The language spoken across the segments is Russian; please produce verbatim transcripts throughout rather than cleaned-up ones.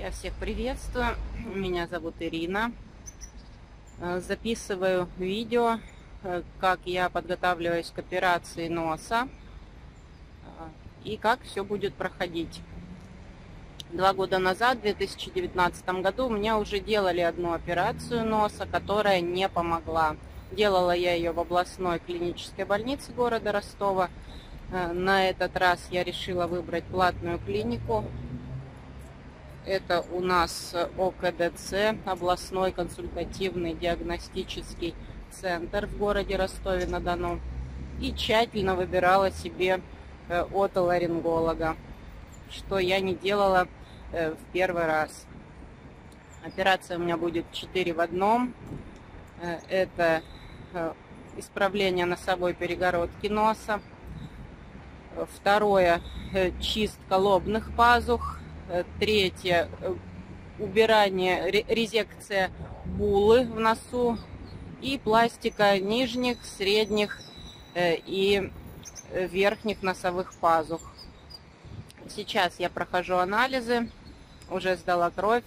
Я всех приветствую. Меня зовут Ирина. Записываю видео, как я подготавливаюсь к операции носа и как все будет проходить. Два года назад, в две тысячи девятнадцатом году, у меня уже делали одну операцию носа, которая не помогла. Делала я ее в областной клинической больнице города Ростова. На этот раз я решила выбрать платную клинику. Это у нас О К Д Ц, областной консультативный диагностический центр в городе Ростове-на-Дону. И тщательно выбирала себе отоларинголога, что я не делала в первый раз. Операция у меня будет четыре в одном. Это исправление носовой перегородки носа. Второе – чистка лобных пазух. Третье – убирание, резекция булы в носу и пластика нижних, средних и верхних носовых пазух. Сейчас я прохожу анализы, уже сдала кровь,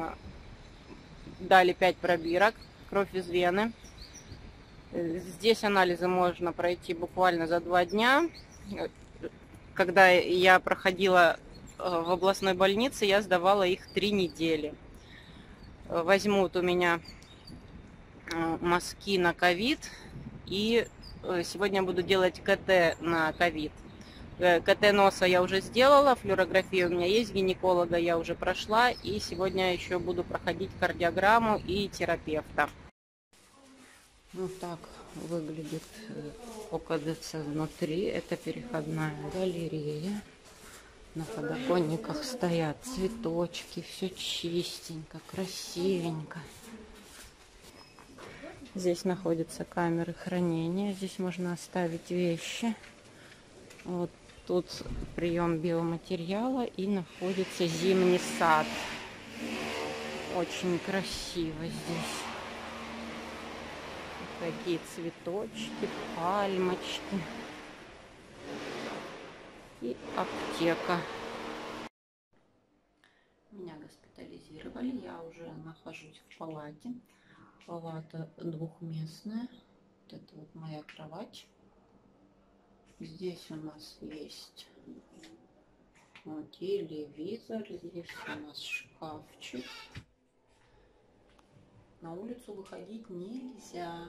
дали пять пробирок, кровь из вены. Здесь анализы можно пройти буквально за два дня. Когда я проходила в областной больнице, я сдавала их три недели. Возьмут у меня мазки на ковид, и сегодня буду делать К Т на ковид. К Т носа я уже сделала, флюорография у меня есть, гинеколога я уже прошла, и сегодня еще буду проходить кардиограмму и терапевта. Вот так выглядит О К Д Ц внутри. Это переходная галерея. На подоконниках стоят цветочки, все чистенько, красивенько. Здесь находятся камеры хранения, здесь можно оставить вещи. Вот тут прием биоматериала и находится зимний сад. Очень красиво здесь. Такие цветочки, пальмочки. И аптека. Меня госпитализировали, я уже нахожусь в палате. Палата двухместная. Вот это вот моя кровать. Здесь у нас есть вот телевизор, здесь у нас шкафчик. На улицу выходить нельзя.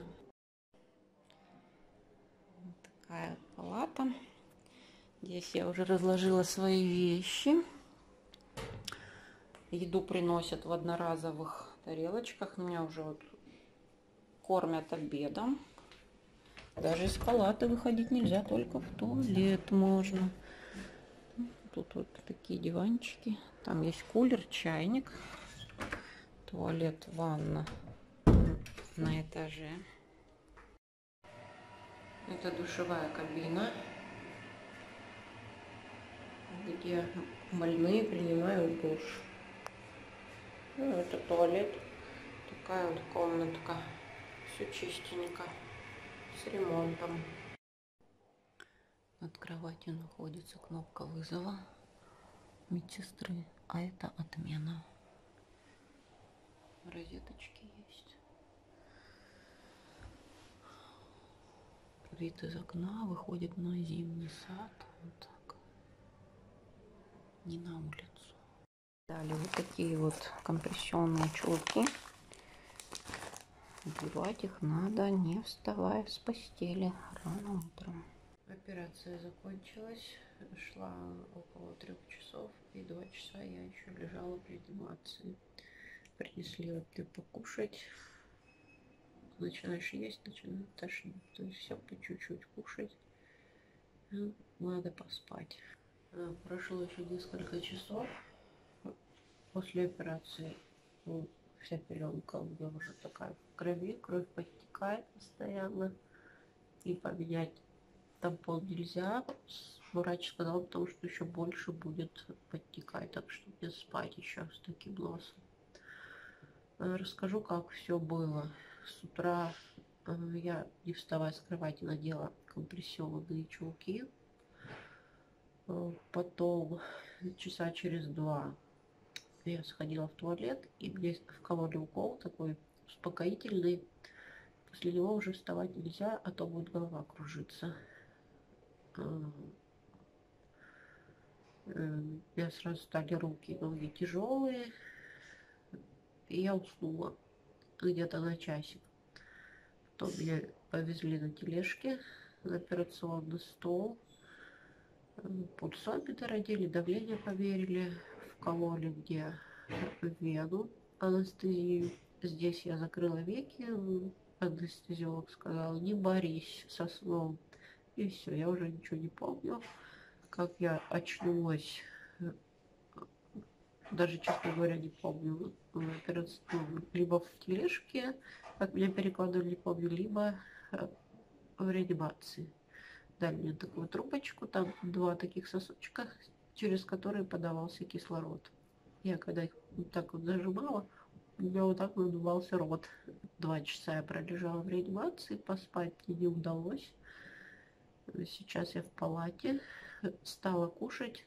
Вот такая палата. Здесь я уже разложила свои вещи. Еду приносят в одноразовых тарелочках. Меня уже вот кормят обедом. Даже из палаты выходить нельзя, только в туалет можно. Тут вот такие диванчики. Там есть кулер, чайник. Туалет, ванна на этаже. Это душевая кабина, где больные принимают душ. Ну, это туалет. Такая вот комнатка. Все чистенько. С ремонтом. Над кроватью находится кнопка вызова медсестры. А это отмена. Розеточки есть. Вид из окна выходит на зимний сад. Вот так. Не на улицу. Далее вот такие вот компрессионные чулки. Одевать их надо, не вставая с постели рано утром. Операция закончилась. Шла около трех часов. И два часа я еще лежала в реанимации. Принесли вот ты покушать. Начинаешь есть, начинает тошнить. То есть все по чуть-чуть кушать. Надо поспать. Прошло еще несколько часов. После операции ну, вся пеленка у меня уже такая в крови. Кровь подтекает постоянно. И поменять тампон нельзя. Врач сказал, потому что еще больше будет подтекать. Так что мне спать еще с таким носом. Расскажу, как все было. С утра я, не вставая с кровати, надела компрессионные чулки. Потом часа через два Я сходила в туалет, и мне вкололи укол такой успокоительный. После него уже вставать нельзя, а то будет голова кружиться. А, э, У меня сразу стали руки и ноги тяжелые, и я уснула где-то на часик. Потом меня повезли на тележке на операционный стол. Пульсометр одели, давление померили, вкололи мне в вену анестезию. Здесь я закрыла веки, анестезиолог сказал, не борись со сном. И все, я уже ничего не помню. Как я очнулась, даже, честно говоря, не помню. Либо в тележке, как меня перекладывали, не помню, либо в реанимации. Дали мне такую трубочку, там два таких сосочка, через которые подавался кислород. Я когда их вот так вот зажимала, у меня вот так надувался рот. Два часа я пролежала в реанимации, поспать мне не удалось. Сейчас я в палате, стала кушать.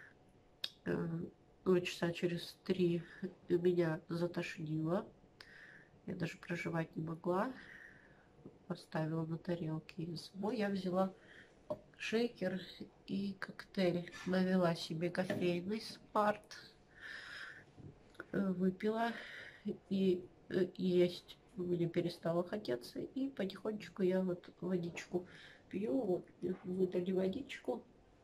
Ну, часа через три меня затошнило. Я даже проживать не могла. Поставила на тарелке. И с собой я взяла шейкер и коктейль. Навела себе кофейный спарт. Выпила. И есть мне перестало хотеться. И потихонечку я вот водичку пью. Вот выдали водичку.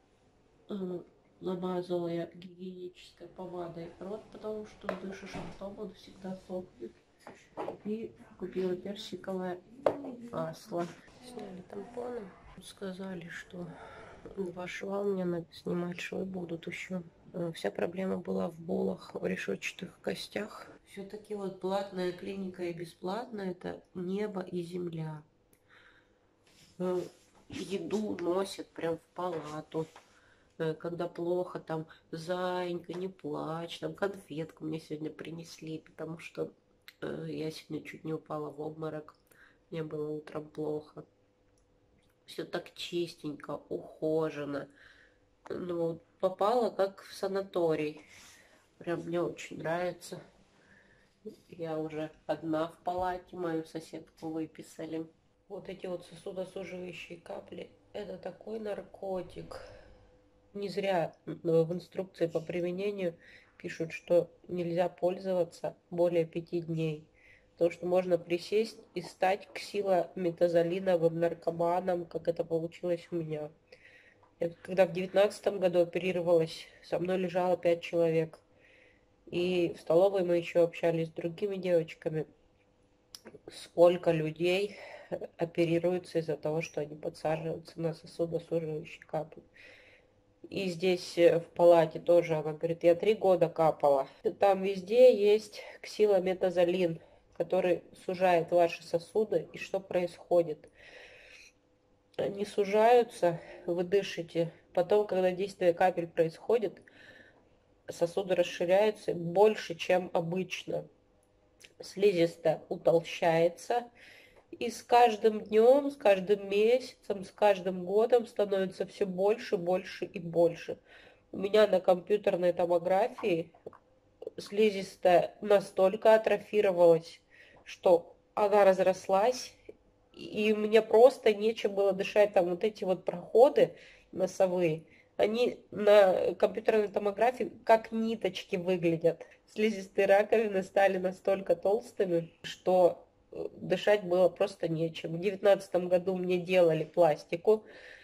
Намазала я гигиенической помадой рот, потому что дышишь ртом, он всегда сохнет. И купила персиковое масло. Сняли тампоны. Сказали, что два шва у меня надо снимать, швы будут еще. Вся проблема была в болах, в решетчатых костях. Все-таки вот платная клиника и бесплатная — это небо и земля. Еду носят прям в палату. Когда плохо, там, зайенька, не плачь, там конфетку мне сегодня принесли, потому что э, я сегодня чуть не упала в обморок, мне было утром плохо. Все так чистенько, ухоженно. Ну, попала как в санаторий. Прям мне очень нравится. Я уже одна в палате, мою соседку выписали. Вот эти вот сосудосуживающие капли, это такой наркотик. Не зря в инструкции по применению пишут, что нельзя пользоваться более пяти дней. Потому что можно присесть и стать ксилометазолиновым наркоманом, как это получилось у меня. Я когда в девятнадцатом году оперировалась, со мной лежало пять человек. И в столовой мы еще общались с другими девочками. Сколько людей оперируются из-за того, что они подсаживаются на сосудосуживающие капли. И здесь в палате тоже, она говорит, я три года капала. Там везде есть ксилометазолин, который сужает ваши сосуды. И что происходит? Они сужаются, вы дышите. Потом, когда действие капель происходит, сосуды расширяются больше, чем обычно. Слизистая утолщается. И с каждым днем, с каждым месяцем, с каждым годом становится все больше, больше и больше. У меня на компьютерной томографии слизистая настолько атрофировалась, что она разрослась, и мне просто нечем было дышать. Там вот эти вот проходы носовые, они на компьютерной томографии как ниточки выглядят. Слизистые раковины стали настолько толстыми, что дышать было просто нечем. В девятнадцатом году мне делали пластику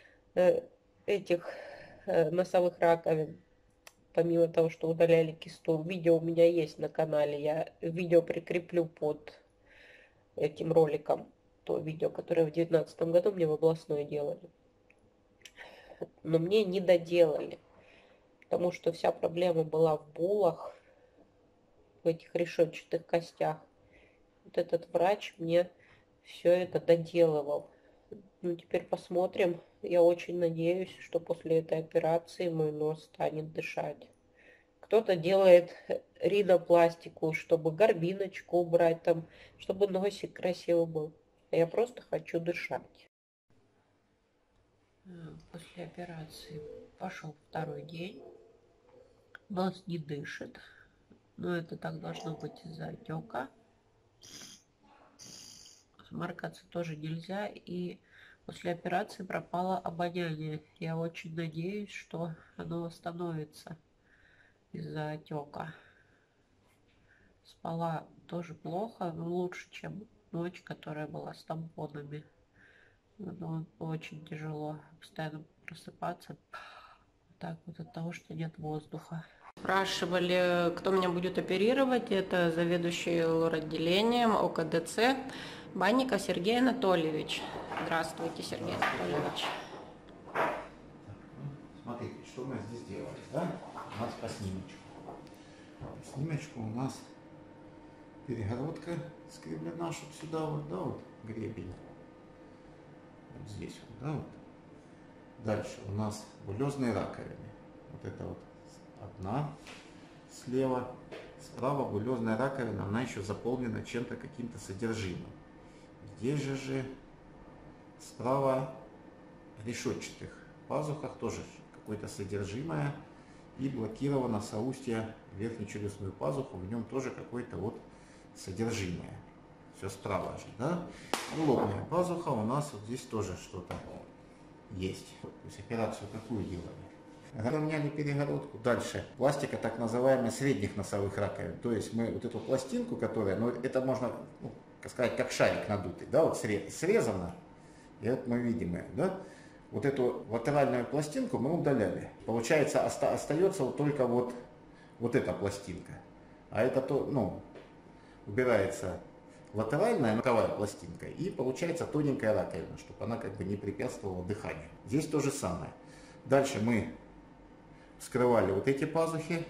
этих носовых раковин. Помимо того, что удаляли кисту. Видео у меня есть на канале. Я видео прикреплю под этим роликом. То видео, которое в девятнадцатом году мне в областной делали. Но мне не доделали. Потому что вся проблема была в булах, в этих решетчатых костях. Вот этот врач мне все это доделывал. Ну, теперь посмотрим. Я очень надеюсь, что после этой операции мой нос станет дышать. Кто-то делает ринопластику, чтобы горбиночку убрать, там, чтобы носик красивый был. А я просто хочу дышать. После операции пошел второй день. Нос не дышит. Но это так должно быть из-за отека. Сморкаться тоже нельзя. И после операции пропало обоняние. Я очень надеюсь, что оно восстановится из-за отека. Спала тоже плохо, но лучше, чем ночь, которая была с тампонами. Но очень тяжело постоянно просыпаться так вот от того, что нет воздуха. Спрашивали, кто меня будет оперировать. Это заведующий лор-отделением о ка дэ цэ Банников Сергей Анатольевич. Здравствуйте, Сергей Анатольевич. Смотрите, что мы здесь делали, да? У нас по снимочку. По снимочку у нас перегородка скреблена, чтобы сюда вот, да, вот гребень. Вот здесь вот, да, вот. Дальше у нас булезные раковины. Вот это вот одна слева. Справа булезная раковина, она еще заполнена чем-то, каким-то содержимым. Здесь же же справа решетчатых пазухах тоже какое-то содержимое. И блокировано соустье верхнечелюстную пазуху, в нем тоже какое-то вот содержимое. Все справа же, да? Лобная пазуха у нас вот здесь тоже что-то есть. То есть операцию какую делали? Равняли перегородку. Дальше пластика так называемая средних носовых раковин. То есть мы вот эту пластинку, которая, ну это можно, ну, как сказать, как шарик надутый, да, вот срезано. И вот мы видим ее, да? Вот эту латеральную пластинку мы удаляли. Получается, оста остается вот только вот, вот эта пластинка. А это то, ну, убирается латеральная боковая пластинка, и получается тоненькая раковина, чтобы она как бы не препятствовала дыханию. Здесь то же самое. Дальше мы вскрывали вот эти пазухи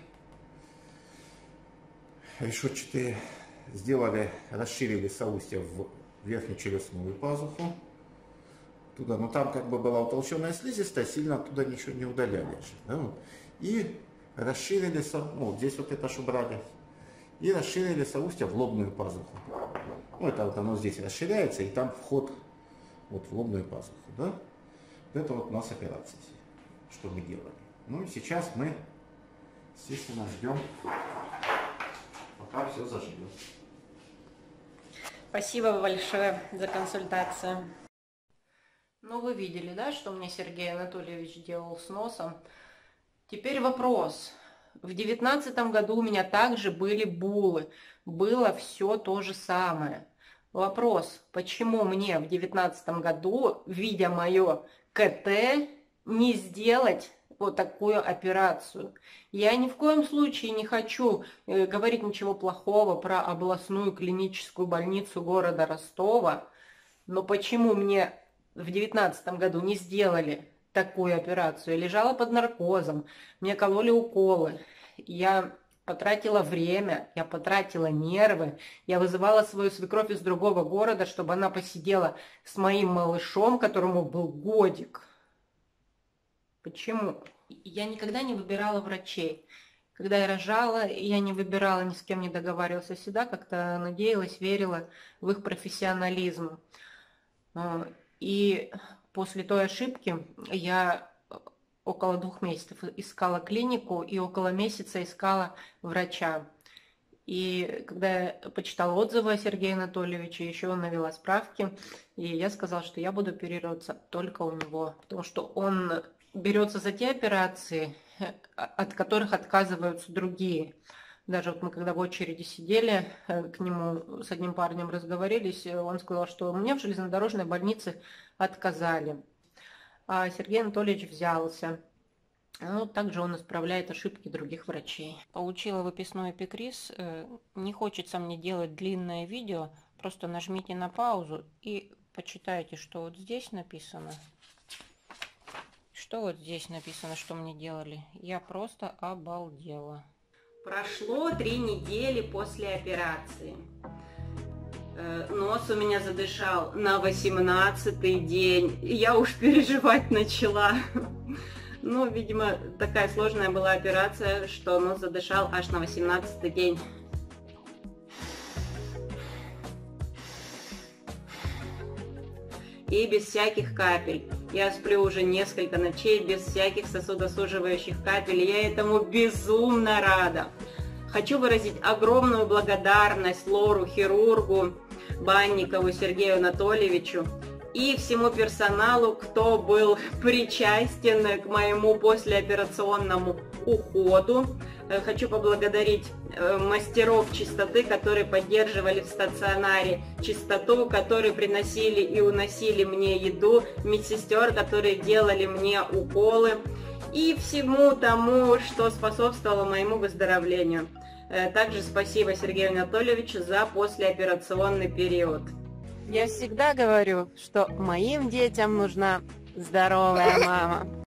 решетчатые, сделали, расширили соустье в верхнечелюстную пазуху. Туда, но там как бы была утолщенная слизистая, сильно оттуда ничего не удаляли. Да, вот. И расширили, ну, здесь вот это убрали. И расширили соустье в лобную пазуху. Ну, это вот оно здесь расширяется, и там вход вот в лобную пазуху. Да? Это вот у нас операция, что мы делали. Ну и сейчас мы, естественно, ждем, пока все заживет. Спасибо большое за консультацию. Ну, вы видели, да, что мне Сергей Анатольевич делал с носом. Теперь вопрос. В девятнадцатом году у меня также были булы. Было все то же самое. Вопрос, почему мне в девятнадцатом году, видя мое ка тэ, не сделать вот такую операцию? Я ни в коем случае не хочу э, говорить ничего плохого про областную клиническую больницу города Ростова. Но почему мне в девятнадцатом году не сделали такую операцию? Я лежала под наркозом, мне кололи уколы, я потратила время, я потратила нервы, я вызывала свою свекровь из другого города, чтобы она посидела с моим малышом, которому был годик. Почему? Я никогда не выбирала врачей. Когда я рожала, я не выбирала, ни с кем не договаривалась. Я всегда как-то надеялась, верила в их профессионализм. И после той ошибки я около двух месяцев искала клинику и около месяца искала врача. И когда я почитала отзывы о Сергее Анатольевиче, еще навела справки, и я сказала, что я буду оперироваться только у него, потому что он берется за те операции, от которых отказываются другие. Даже вот мы когда в очереди сидели, к нему с одним парнем разговорились, он сказал, что мне в железнодорожной больнице отказали. А Сергей Анатольевич взялся. Ну, также он исправляет ошибки других врачей. Получила выписной эпикриз. Не хочется мне делать длинное видео. Просто нажмите на паузу и почитайте, что вот здесь написано. Что вот здесь написано, что мне делали. Я просто обалдела. Прошло три недели после операции. Нос у меня задышал на восемнадцатый день. Я уж переживать начала. Ну, видимо, такая сложная была операция, что нос задышал аж на восемнадцатый день. И без всяких капель. Я сплю уже несколько ночей без всяких сосудосуживающих капель. Я этому безумно рада. Хочу выразить огромную благодарность лору-хирургу Банникову Сергею Анатольевичу и всему персоналу, кто был причастен к моему послеоперационному уходу. Хочу поблагодарить мастеров чистоты, которые поддерживали в стационаре чистоту, которые приносили и уносили мне еду, медсестер, которые делали мне уколы, и всему тому, что способствовало моему выздоровлению. Также спасибо Сергею Анатольевичу за послеоперационный период. Я всегда говорю, что моим детям нужна здоровая мама.